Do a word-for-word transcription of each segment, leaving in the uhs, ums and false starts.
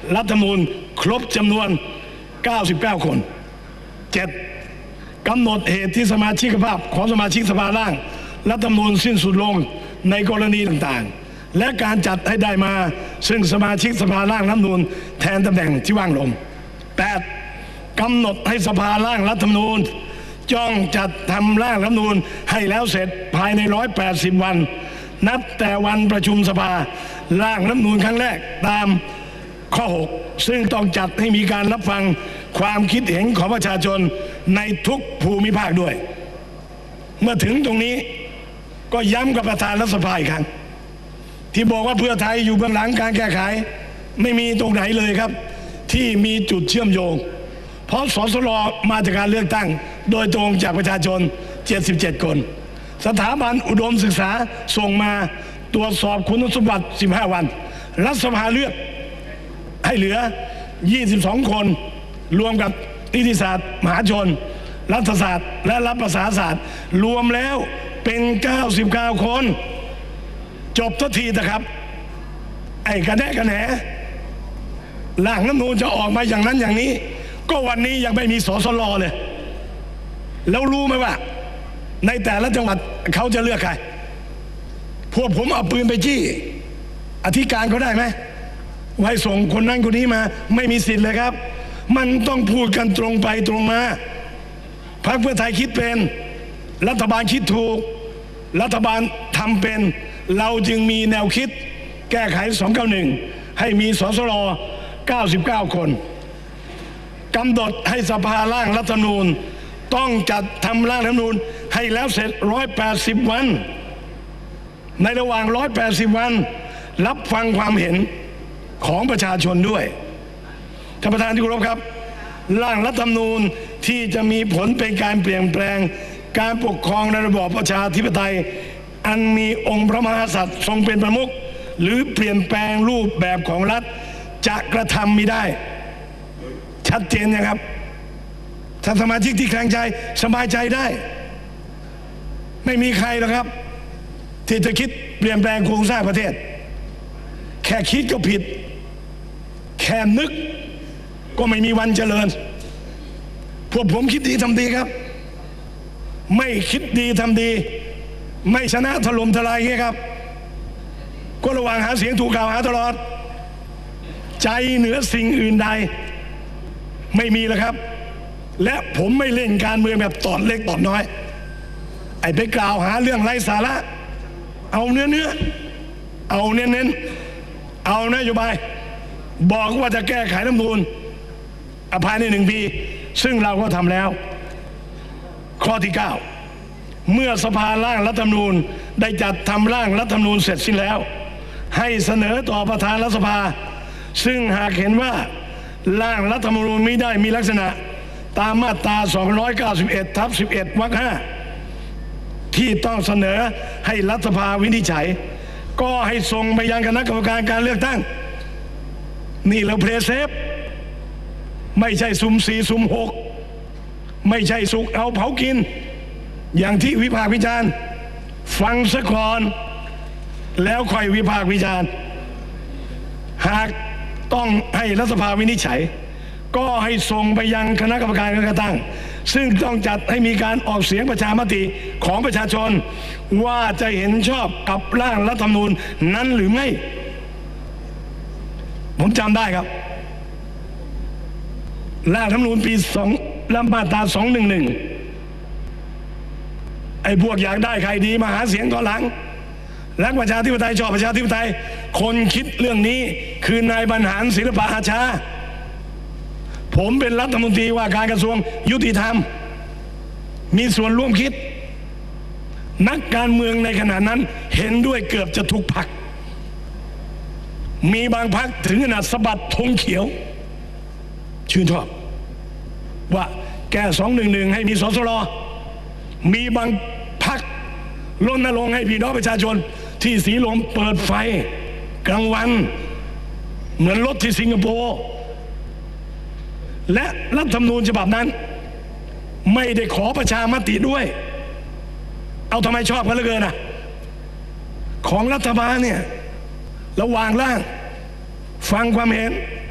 รัฐธรรมนูญครบจำนวนเก้าสิบเก้าคนเจ็ดกำหนดเหตุที่สมาชิกภาพของสมาชิกสภาล่างรัฐธรรมนูญสิ้นสุดลงในกรณีต่างๆและการจัดให้ได้มาซึ่งสมาชิกสภาล่างรัฐธรรมนูญแทนตำแหน่งที่ว่างลงแปดกำหนดให้สภาล่างรัฐธรรมนูญจ้องจัดทำร่างรัฐธรรมนูญให้แล้วเสร็จภายในหนึ่งร้อยแปดสิบวันนับแต่วันประชุมสภาร่างรัฐธรรมนูญครั้งแรกตามข้อหกซึ่งต้องจัดให้มีการรับฟังความคิดเห็นของประชาชนในทุกภูมิภาคด้วยเมื่อถึงตรงนี้ก็ย้ำกับประธานรัฐสภาอีกครั้งที่บอกว่าเพื่อไทยอยู่เบื้องหลังการแก้ไขไม่มีตรงไหนเลยครับที่มีจุดเชื่อมโยงเพราะสสรมาจากการเลือกตั้งโดยตรงจากประชาชนเจ็ดสิบเจ็ดคนสถาบันอุดมศึกษาส่งมาตรวจสอบคุณสมบัติสิบห้าวันรัฐสภาเลือกให้เหลือยี่สิบสองคนรวมกับนิติศาสตร์มหาชนรัฐศาสตร์และรัฐประศาศาสตร์รวมแล้วเป็นเก้าสิบเก้าคนจบทันทีนะครับไอ้กระแนะกระแหนร่างรัฐธรรมนูญจะออกมาอย่างนั้นอย่างนี้ก็วันนี้ยังไม่มีสสรเลยแล้วรู้ไหมว่าในแต่ละจังหวัดเขาจะเลือกใครพวกผมเอาปืนไปจี้อธิการเขาได้ไหมไว้ส่งคนนั้นคนนี้มาไม่มีสิทธิ์เลยครับมันต้องพูดกันตรงไปตรงมาพรรคเพื่อไทยคิดเป็นรัฐบาลคิดถูกรัฐบาลทำเป็นเราจึงมีแนวคิดแก้ไขสองเก้าหนึ่งให้มีสสรเก้าสิบเก้าคนกำหนดให้สภาร่างรัฐธรรมนูญต้องจัดทำร่างรัฐธรรมนูญให้แล้วเสร็จหนึ่งร้อยแปดสิบวันในระหว่างหนึ่งร้อยแปดสิบวันรับฟังความเห็นของประชาชนด้วยท่านประธานที่เคารพครับร่างรัฐธรรมนูญที่จะมีผลเป็นการเปลี่ยนแปลงการปกครองในระบอบประชาธิปไตยอันมีองค์พระมหากษัตริย์ทรงเป็นประมุขหรือเปลี่ยนแปลงรูปแบบของรัฐจะกระทำมิได้ชัดเจนนะครับท่านสมาชิกที่แข็งใจสบายใจได้ไม่มีใครหรอกครับที่จะคิดเปลี่ยนแปลงโครงสร้างประเทศแค่คิดก็ผิดแค่นึกก็ไม่มีวันเจริญพวกผมคิดดีทำดีครับไม่คิดดีทำดีไม่ชนะถล่มทลายงี้ครับก็ระหว่างหาเสียงถูกกล่าวหาตลอดใจเหนือสิ่งอื่นใดไม่มีแล้วครับและผมไม่เล่นการเมืองแบบตอดเล็กตอดน้อยไอ้ไปกล่าวหาเรื่องไร้สาระเอาเนื้อเนื้อเอาเน้นเน้นเอานโยบายบอกว่าจะแก้ไขรัฐธรรมนูญภายในหนึ่งปีซึ่งเราก็ทำแล้วข้อที่เก้าเมื่อสภาร่างรัฐธรรมนูญได้จัดทำร่างรัฐธรรมนูญเสร็จสิ้นแล้วให้เสนอต่อประธานรัฐสภาซึ่งหากเห็นว่าร่างรัฐธรรมนูญไม่ได้มีลักษณะตามมาตราสองร้อยเก้าสิบเอ็ดทับสิบเอ็ดวรรคห้าที่ต้องเสนอให้รัฐสภาวินิจฉัยก็ให้ส่งไปยังคณะกรรมการการเลือกตั้งนี่เราเพลย์เซฟไม่ใช่ซุ่มสี่ซุ่มหกไม่ใช่สุกเอาเผากินอย่างที่วิพากษ์วิจารณ์ฟังซะก่อนแล้วค่อยวิพากษ์วิจารณ์หากต้องให้รัฐสภาวินิจฉัยก็ให้ส่งไปยังคณะกรรมการการเลือกตั้งซึ่งต้องจัดให้มีการออกเสียงประชามติของประชาชนว่าจะเห็นชอบกับร่างรัฐธรรมนูญนั้นหรือไม่ผมจำได้ครับร่างรัฐธรรมนูญปีสองและมาตราสองหนึ่งหนึ่งไอ้พวกอยากได้ใครดีมาหาเสียงตอนหลังรักประชาธิปไตยชอบประชาธิปไตยคนคิดเรื่องนี้คือนายบรรหารศิลปะอาชาผมเป็นรัฐมนตรีว่าการกระทรวงยุติธรรมมีส่วนร่วมคิดนักการเมืองในขณะนั้นเห็นด้วยเกือบจะทุกพรรคมีบางพรรคถึงขนาดสะบัดธงเขียวชื่นชอบว่าแก้สองหนึ่งหนึ่งให้มีสสรมีบางพรรครณรงค์ให้พี่น้องประชาชนที่สีลมเปิดไฟกลางวันเหมือนรถที่สิงคโปร์และรัฐธรรมนูญฉบับนั้นไม่ได้ขอประชามติด้วยเอาทำไมชอบกันเหลือเกินอ่ะของรัฐบาลเนี่ยระหว่างร่างฟังความเห็น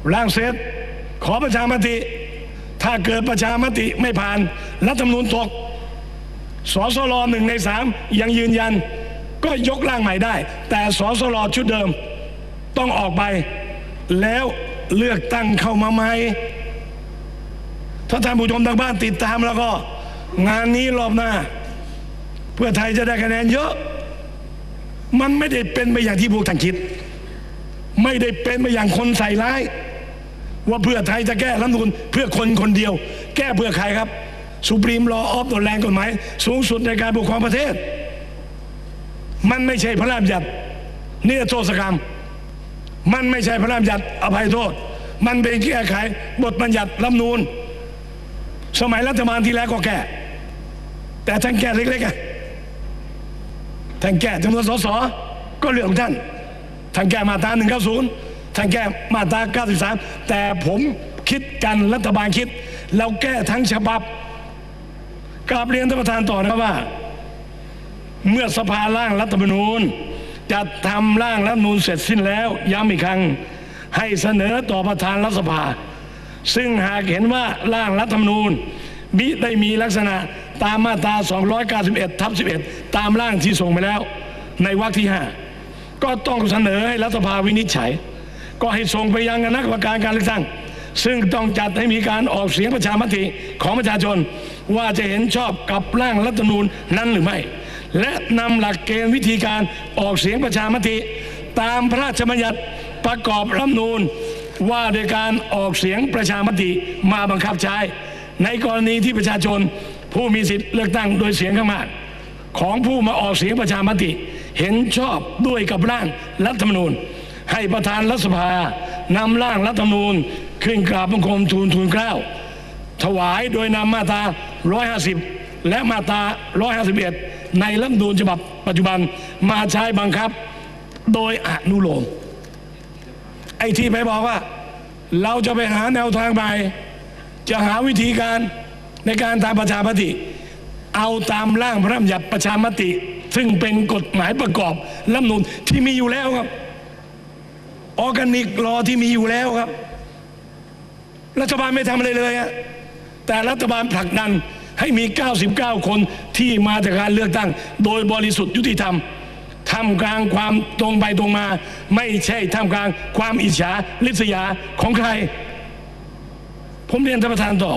ร่างเสร็จขอประชามติถ้าเกิดประชามติไม่ผ่านรัฐธรรมนูญตกสสรหนึ่งในสามยังยืนยันก็ยกร่างใหม่ได้แต่สสรชุดเดิมต้องออกไปแล้วเลือกตั้งเข้ามาใหม่ถ้าท่านผู้ชมทางบ้านติดตามแล้วก็งานนี้รอบหน้าเพื่อไทยจะได้คะแนนเยอะมันไม่ได้เป็นไปอย่างที่พวกท่านคิดไม่ได้เป็นไปอย่างคนใส่ร้ายว่าเพื่อไทยจะแก้รัฐธรรมนูญเพื่อคนคนเดียวแก้เพื่อใครครับสุพรีมลอออฟตัวแรงกฎหมายสูงสุดในการปกครองประเทศมันไม่ใช่พระราชบัญญัตินิรโทษกรรมมันไม่ใช่พระราชบัญญัติอภัยโทษมันเป็นแก้ไขบทบัญญัติรัฐธรรมนูญสมัยรัฐบาลที่แล้วก็แก้แต่ท่านแก้เล็กๆอ่ะท่านแก้จำนวนสสก็เรื่องของท่านท่านแก้มาตราหนึ่งเก้าศูนย์ท่านแก้มาตราเก้าสิบสามแต่ผมคิดกันรัฐบาลคิดเราแก้ทั้งฉบับกราบเรียนท่านประธานต่อนะครับว่าเมื่อสภาร่างรัฐธรรมนูญจะทำร่างรัฐธรรมนูญเสร็จสิ้นแล้วย้ำอีกครั้งให้เสนอต่อประธานรัฐสภาซึ่งหากเห็นว่าร่างรัฐธรรมนูญมิได้มีลักษณะตามมาตราสองร้อยเก้าสิบเอ็ดทับสิบเอ็ดตามร่างที่ส่งไปแล้วในวรรคที่ห้าก็ต้องเสนอให้รัฐสภาวินิจฉัยก็ให้ส่งไปยังคณะกรรมการการเลือกตั้งซึ่งต้องจัดให้มีการออกเสียงประชามติของประชาชนว่าจะเห็นชอบกับร่างรัฐธรรมนูญนั้นหรือไม่และนำหลักเกณฑ์วิธีการออกเสียงประชามติตามพระราชบัญญัติประกอบรัฐธรรมนูญว่าโดยการออกเสียงประชามติมาบังคับใช้ในกรณีที่ประชาชนผู้มีสิทธิเลือกตั้งโดยเสียงข้างมากของผู้มาออกเสียงประชามติเห็นชอบด้วยกับร่างรัฐธรรมนูญให้ประธานรัฐสภานำร่างรัฐธรรมนูญขึ้นกราบบังคมทูลทูลเกล้าถวายโดยนำมาตราหนึ่งร้อยห้าสิบและมาตราหนึ่งร้อยห้าสิบเอ็ดในรัฐธรรมนูญฉบับปัจจุบันมาใช้บังคับโดยอนุโลมไอ้ที่ไปบอกว่าเราจะไปหาแนวทางใหม่จะหาวิธีการในการทำประชามติเอาตามร่างพระราชบัญญัติประชามติซึ่งเป็นกฎหมายประกอบรัฐธรรมนูญที่มีอยู่แล้วครับออร์แกนิกลอที่มีอยู่แล้วครับรัฐบาลไม่ทำอะไรเลยอะแต่รัฐบาลผลักดันให้มีเก้าสิบเก้าคนที่มาจากการเลือกตั้งโดยบริสุทธิ์ยุติธรรมท่ามกลางความตรงไปตรงมาไม่ใช่ท่ามกลางความอิจฉาริษยาของใครผมเรียนท่านประธานต่อ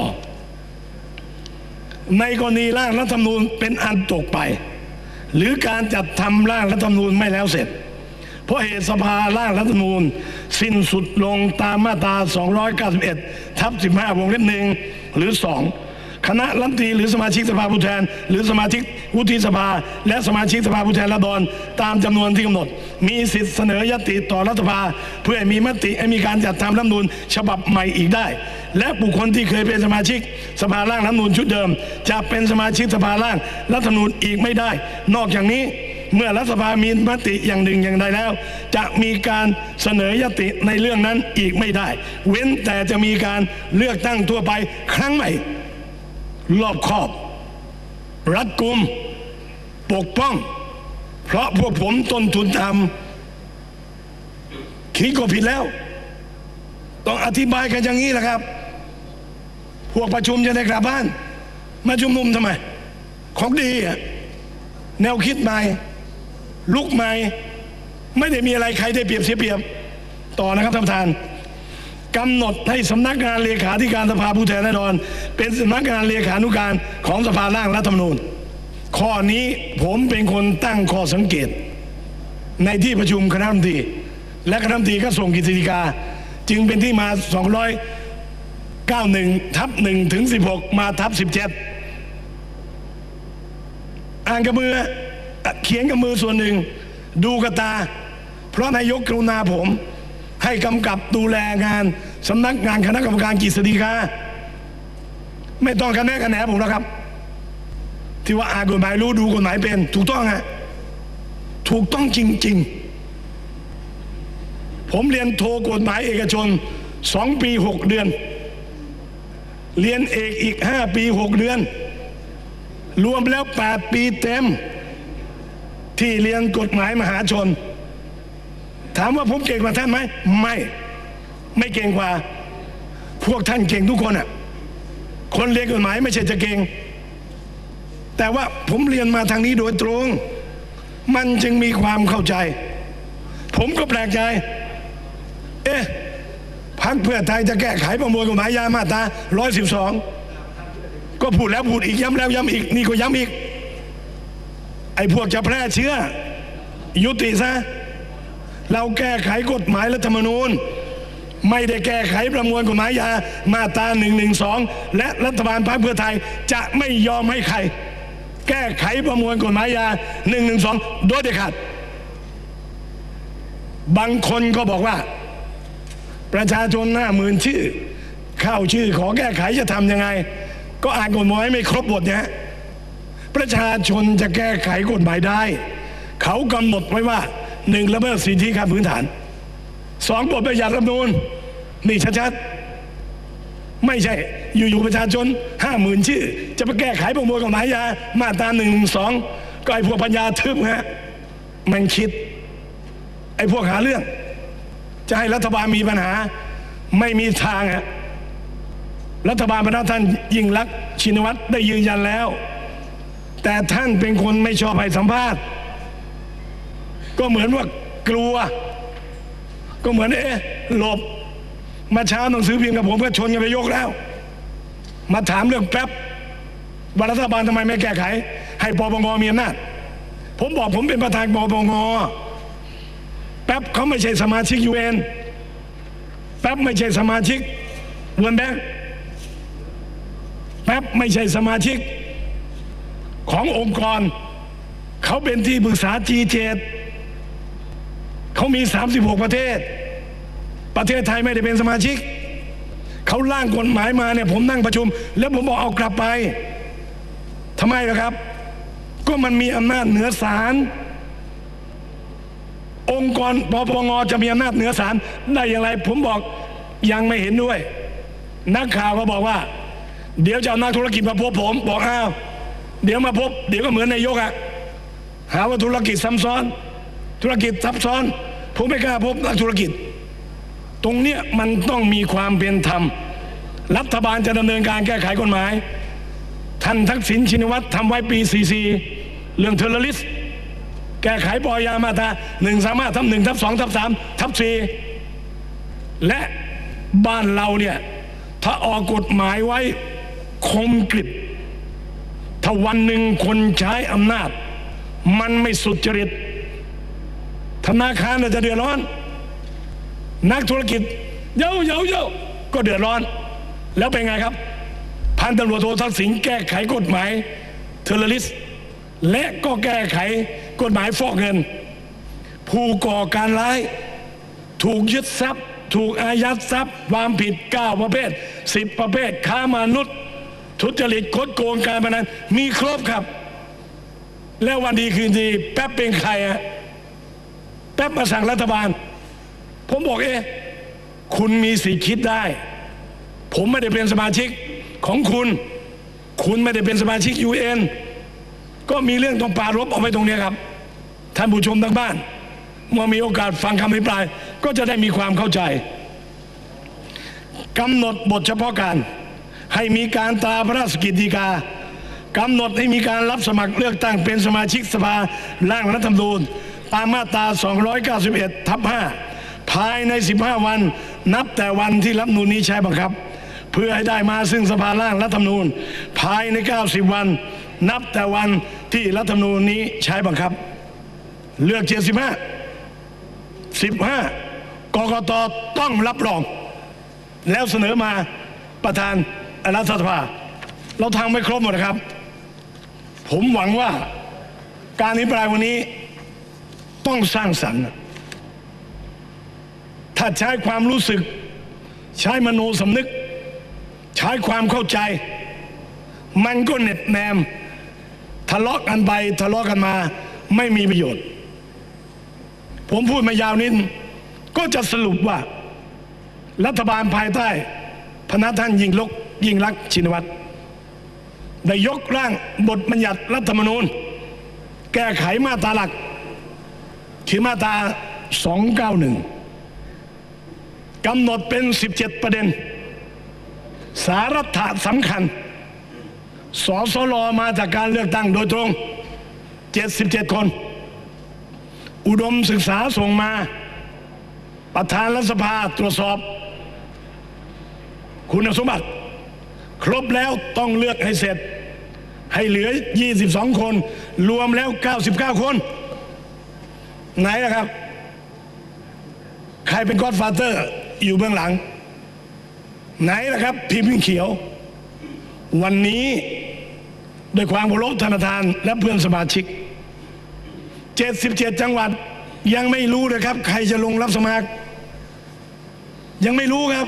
ในกรณีร่างรัฐธรรมนูญเป็นอันตกไปหรือการจัดทำร่างรัฐธรรมนูญไม่แล้วเสร็จเพราะเหตุสภาร่างรัฐธรรมนูญสิ้นสุดลงตามมาตราสองร้อยเก้าสิบเอ็ดทับสิบห้าวงเล็บหนึ่งหรือสองคณะรัฐมนตรีหรือสมาชิกสภาผู้แทนหรือสมาชิกวุฒิสภาและสมาชิกสภาผู้แทนราษฎรตามจำนวนที่กำหนดมีสิทธิเสนอยติต่อรัฐสภาเพื่อให้มีมติให้มีการจัดทำรัฐธรรมนูญฉบับใหม่อีกได้และบุคคลที่เคยเป็นสมาชิกสภาร่างรัฐธรรมนูญชุดเดิมจะเป็นสมาชิกสภาร่างรัฐธรรมนูญอีกไม่ได้นอกจากนี้เมื่อรัฐสภามีมติอย่างหนึ่งอย่างใดแล้วจะมีการเสนอยติในเรื่องนั้นอีกไม่ได้เว้นแต่จะมีการเลือกตั้งทั่วไปครั้งใหม่รอบคอบรัดกุมปกป้องเพราะพวกผมต้นทุนทำคิดก็ผิดแล้วต้องอธิบายกันอย่างนี้แหละครับพวกประชุมจะได้กลับบ้านมาชุมนุมทำไมของดีอะแนวคิดใหม่ลุกใหม่ไม่ได้มีอะไรใครได้เปรียบเสียเปรียบต่อนะครับท่านประธานกำหนดให้สำนักงานเลขาธิการสภาผู้แทนราษฎรเป็นสำนักงานเลขานุการของสภาร่างรัฐธรรมนูญข้อนี้ผมเป็นคนตั้งข้อสังเกตในที่ประชุมคณะรัฐมนตรีและคณะรัฐมนตรีก็ส่งกฤษฎีกาจึงเป็นที่มาสองร้อยเก้าสิบเอ็ดทับหนึ่งถึงสิบหกมาทับสิบเจ็ดอ่านกับมือเขียนกับมือส่วนหนึ่งดูกับตาเพราะนายกกรุณาผมให้กำกับดูแลงานสำนักงานคณะกรรมการกฤษฎีกาไม่ต้องคะแนนคะแนนผมแล้วครับที่ว่าอ่านกฎหมายรู้ดูกฎหมายเป็นถูกต้องฮะถูกต้องจริงๆผมเรียนโทกฎหมายเอกชนสองปีหกเดือนเรียนเอกอีกห้าปีหกเดือนรวมแล้วแปดปีเต็มที่เรียนกฎหมายมหาชนถามว่าผมเก่งกว่าท่านไหมไม่ไม่เก่งกว่าพวกท่านเก่งทุกคนอ่ะคนเรียนกฎหมายไม่ใช่จะเก่งแต่ว่าผมเรียนมาทางนี้โดยตรงมันจึงมีความเข้าใจผมก็แปลกใจเอ๊ะพรรคเพื่อไทยจะแก้ไขประมวลกฎหมายยามาตราหนึ่งร้อยสิบสองก็พูดแล้วพูดอีกย้ำแล้วย้ำอีกนี่ก็ย้ำอีกไอ้พวกจะแพร่เชื้อยุติซะเราแก้ไขกฎหมายรัฐธรรมนูญไม่ได้แก้ไขประมวลกฎหมายยามาตราหนึ่งหนึ่งสองและรัฐบาลพรรคเพื่อไทยจะไม่ยอมให้ใครแก้ไขประมวลกฎหมายยาหนึ่งหนึ่งสองโดยเด็ดขาดบางคนก็บอกว่าประชาชนห้าหมื่นชื่อเข้าชื่อขอแก้ไขจะทำยังไงก็อ่านกฎหมายไม่ครบบทเนี่ยประชาชนจะแก้ไขกฎหมายได้เขากำหนดไว้ว่าหนึ่งละเมิดสิทธิขั้นพื้นฐานสองบทบัญญัติรัฐธรรมนูญนี่ชัดๆไม่ใช่อยู่ๆประชาชนห้าหมื่นชื่อจะไปแก้ไขประมวลกฎหมายยามาตราหนึ่งสองก็ไอ้พวกปัญญาทึบฮะมันคิดไอ้พวกหาเรื่องจะให้รัฐบาลมีปัญหาไม่มีทางฮะรัฐบาลพระท่านยิ่งลักษณ์ชินวัตรได้ยืนยันแล้วแต่ท่านเป็นคนไม่ชอบให้สัมภาษณ์ก็เหมือนว่ากลัวก็เหมือนเอ๊ะหลบมาเช้าหนังสือพิมพ์กับผมก็ชนกันไปยกแล้วมาถามเรื่องแป๊บว่ารัฐบาลทำไมไม่แก้ไขให้ปปงมีอำนาจผมบอกผมเป็นประธานปปงแป๊บเขาไม่ใช่สมาชิกยูเอ็นแป๊บไม่ใช่สมาชิกเวิร์ลด์แบงค์แป๊บไม่ใช่สมาชิกขององค์กรเขาเป็นที่ปรึกษา จี เจ็ด เขามีสามสิบหกประเทศประเทศไทยไม่ได้เป็นสมาชิกเขาร่างกฎหมายมาเนี่ยผมนั่งประชุมแล้วผมบอกเอากลับไปทำไมล่ะครับก็มันมีอำนาจเหนือศาลองค์กรปปงจะมีอำนาจเหนือศาลได้อย่างไรผมบอกยังไม่เห็นด้วยนักข่าวก็บอกว่าเดี๋ยวจะเอานักธุรกิจมาพบผมบอกอ้าวเดี๋ยวมาพบเดี๋ยวก็เหมือนนายกอะหาว่าธุรกิจซ้ำซ้อนธุรกิจซับซ้อนผมไม่กล้าพบนักธุรกิจตรงเนี้ยมันต้องมีความเป็นธรรมรัฐบาลจะดำเนินการแก้ไขกฎหมายท่านทักษิณชินวัตรทำไว้ปีสี่สี่เรื่องเทอร์ริสแก้ไขปยามาตราหนึ่งสามารถทับหนึ่งทับสองทับสามทับสี่และบ้านเราเนี่ยถ้าออกกฎหมายไว้คมกริบถ้าวันหนึ่งคนใช้อำนาจมันไม่สุจริตธนาคารจะเดือดร้อนนักธุรกิจเย้าเย้าเย้าก็เดือดร้อนแล้วเป็นไงครับพันตำรวจโททักษิณแก้ไขกฎหมายเทอร์ริสและก็แก้ไขกฎหมายฟอกเงินผู้ก่อการร้ายถูกยึดทรัพย์ถูกอายัดทรัพย์ความผิดเก้าประเภทสิบประเภทค้ามนุษย์ทุจริตคดโกงการพนันมีครบครับแล้ววันดีคืนดีแป๊บเป็นใครอะแป๊บมาสั่งรัฐบาลผมบอกเอ๊ะคุณมีสิทธิ์คิดได้ผมไม่ได้เป็นสมาชิกของคุณคุณไม่ได้เป็นสมาชิก ยู เอ็น ก็มีเรื่องต้องปรารภเอาไว้ตรงนี้ครับท่านผู้ชมทางบ้านเมื่อมีโอกาสฟังคำอภิปรายก็จะได้มีความเข้าใจกำหนดบทเฉพาะการให้มีการตราพระราชกิจฎีกากำหนดให้มีการรับสมัครเลือกตั้งเป็นสมาชิกสภาร่างรัฐธรรมนูญตามมาตราสองร้อยเก้าสิบเอ็ดทับห้าภายในสิบห้าวันนับแต่วันที่รัฐธรรมนูญนี้ใช้บังคับเพื่อให้ได้มาซึ่งสภาร่างรัฐธรรมนูญภายในเก้าสิบวันนับแต่วันที่รัฐธรรมนูญนี้ใช้บังคับเลือกเจ็ดสิบห้า สิบห้ากกต.ต้องรับรองแล้วเสนอมาประธานรัฐสภาเราทำไม่ครบหมดนะครับผมหวังว่าการอภิปรายวันนี้ต้องสร้างสรรค์ถ้าใช้ความรู้สึกใช้มโนสำนึกใช้ความเข้าใจมันก็เหน็บแนมทะเลาะกันไปทะเลาะกันมาไม่มีประโยชน์ผมพูดมายาวนิดก็จะสรุปว่ารัฐบาลภายใต้พระท่านยิ่งลักษณ์ยิ่งลักษณ์ชินวัตรได้ยกร่างบทบัญญัติรัฐธรรมนูญแก้ไขมาตราหลักคือมาตราสองร้อยเก้าสิบเอ็ดกำหนดเป็นสิบเจ็ดประเด็นสาระสำคัญสสรมาจากการเลือกตั้งโดยตรงเจ็ดสิบเจ็ดคนอุดมศึกษาส่งมาประธานรัฐสภาตรวจสอบคุณสมบัติครบแล้วต้องเลือกให้เสร็จให้เหลือยี่สิบสองคนรวมแล้วเก้าสิบเก้าคนไหนล่ะครับใครเป็นก็อดฟาเธอร์อยู่เบื้องหลังไหนล่ะครับพิมพ์เขียววันนี้ด้วยความเคารพท่านประธานและเพื่อนสมาชิกเจ็ดสิบเจ็ดจังหวัดยังไม่รู้เลยครับใครจะลงรับสมัครยังไม่รู้ครับ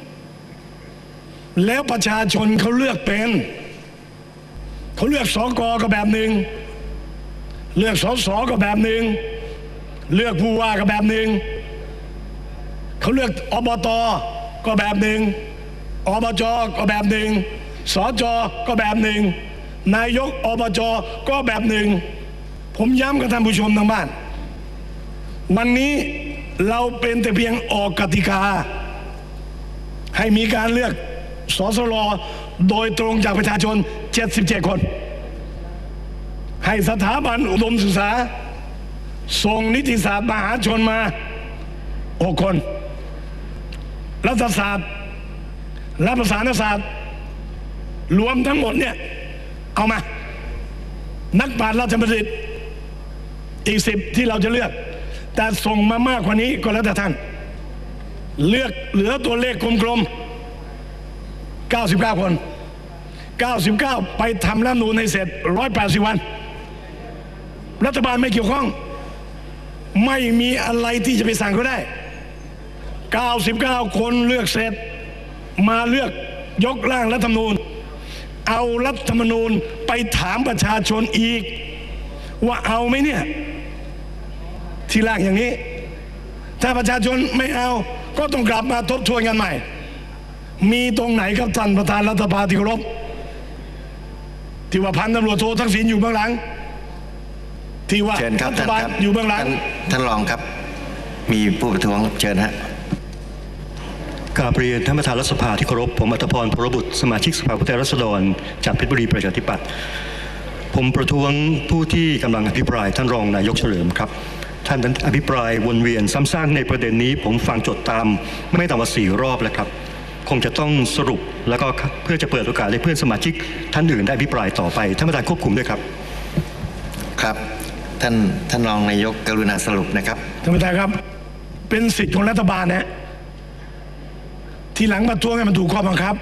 แล้วประชาชนเขาเลือกเป็นเขาเลือกสกก็แบบหนึ่งเลือกสสก็แบบหนึ่งเลือกผู้ว่าก็แบบหนึ่งเขาเลือกอบตก็แบบหนึ่งอบจก็แบบหนึ่งสจก็แบบหนึ่งนายกอบจก็แบบหนึ่งผมย้ำกับท่านผู้ชมทางบ้านวันนี้เราเป็นแต่เพียงออกกติกาให้มีการเลือกสสรโดยตรงจากประชาชนเจ็ดสิบเจ็ดคนให้สถาบันอุดมศึกษาส่งนิติศาสตร์มหาชนมาหกคนรัฐศาสตร์รัฐประศาสนศาสตร์รวมทั้งหมดเนี่ยเอามานักปราชญ์ราชบัณฑิตอีกสิบที่เราจะเลือกแต่ส่งมามากกว่านี้ก็แล้วแต่ท่านเลือกเหลือตัวเลขกลมๆเก้าสิบเก้าคนเก้าสิบเก้าไปทำรัฐธรรมนูญให้เสร็จหนึ่งร้อยแปดสิบวันรัฐบาลไม่เกี่ยวข้องไม่มีอะไรที่จะไปสั่งเขาได้เก้าสิบเก้าคนเลือกเสร็จมาเลือกยกร่างรัฐธรรมนูญเอารัฐธรรมนูญไปถามประชาชนอีกว่าเอาไหมเนี่ยที่ร่างอย่างนี้ถ้าประชาชนไม่เอาก็ต้องกลับมาทบทวนกันใหม่มีตรงไหนครับท่านประธานรัฐสภาที่เคารพที่ว่าพันตำรวจโททักษิณอยู่เบื้องหลังที่ว่ารัฐบาลอยู่เบื้องหลังท่านรองครับมีผู้ประท้วงเชิญฮะกราบเรียนท่านประธานรัฐสภาที่เคารพผมอัตพร พลบุตรสมาชิกสภาผู้แทนราษฎรจากเพชรบุรีประชาธิปัตย์ผมประท้วงผู้ที่กำลังอภิปรายท่านรองนายกเฉลิมครับท่านอภิปรายวนเวียนซ้ำซากในประเด็นนี้ผมฟังจดตามไม่ต่ำกว่าสี่รอบแล้วครับคงจะต้องสรุปแล้วก็เพื่อจะเปิดโอกาสให้เพื่อนสมาชิกท่านอื่นได้อภิปรายต่อไปท่านประธานควบคุมด้วยครับครับท่านท่านรองนายกกรุณาสรุปนะครับท่านประธานครับเป็นสิทธิ์ของรัฐบาลนะที่หลังประท้วงให้มันถูกข้อบังคับ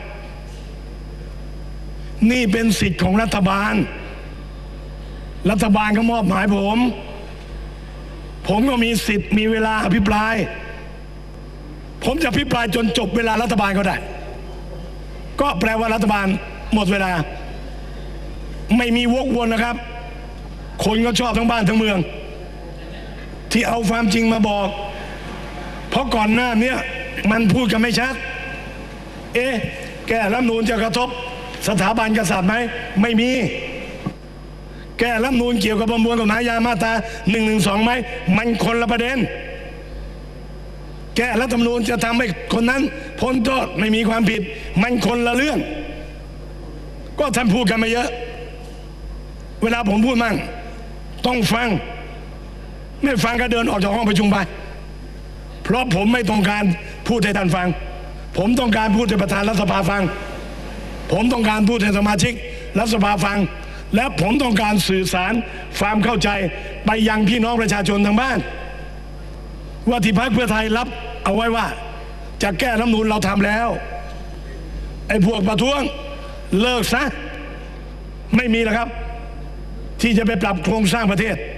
นี่เป็นสิทธิ์ของรัฐบาลรัฐบาลก็มอบหมายผมผมก็มีสิทธิ์มีเวลาอภิปรายผมจะอภิปรายจนจบเวลารัฐบาลก็ได้ก็แปลว่ารัฐบาลหมดเวลาไม่มีวกวนนะครับคนก็ชอบทั้งบ้านทั้งเมืองที่เอาความจริงมาบอกเพราะก่อนหน้านี้มันพูดกันไม่ชัดเอ๊ะแก้รัฐธรรมนูญจะกระทบสถาบันกษัตริย์ไหมไม่มีแก้รัฐธรรมนูญเกี่ยวกับประมวลกฎหมายอาญามาตราหนึ่งหนึ่งสองไหมมันคนละประเด็นแก้รัฐธรรมนูญจะทำให้คนนั้นพ้นโทษไม่มีความผิดมันคนละเรื่องก็ท่านพูดกันมาเยอะเวลาผมพูดมั่งต้องฟังไม่ฟังก็เดินออกจากห้องประชุมไปเพราะผมไม่ต้องการพูดให้ท่านฟังผมต้องการพูดให้ประธานรัฐสภาฟังผมต้องการพูดให้สมาชิกรัฐสภาฟังและผมต้องการสื่อสารความเข้าใจไปยังพี่น้องประชาชนทางบ้านว่าที่พรรคเพื่อไทยรับเอาไว้ว่าจะแก้รัฐธรรมนูญเราทำแล้วไอ้พวกประท้วงเลิกซะไม่มีแล้วครับที่จะไปปรับโครงสร้างประเทศ